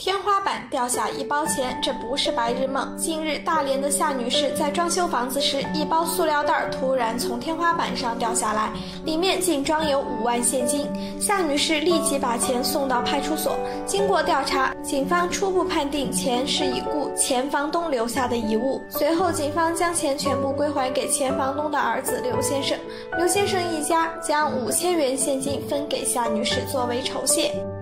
天花板掉下1包钱，这不是白日梦。近日，大连的夏女士在装修房子时，一包塑料袋突然从天花板上掉下来，里面竟装有5万现金。夏女士立即把钱送到派出所。经过调查，警方初步判定钱是已故前房东留下的遗物。随后，警方将钱全部归还给前房东的儿子刘先生。刘先生一家将5000元现金分给夏女士作为酬谢。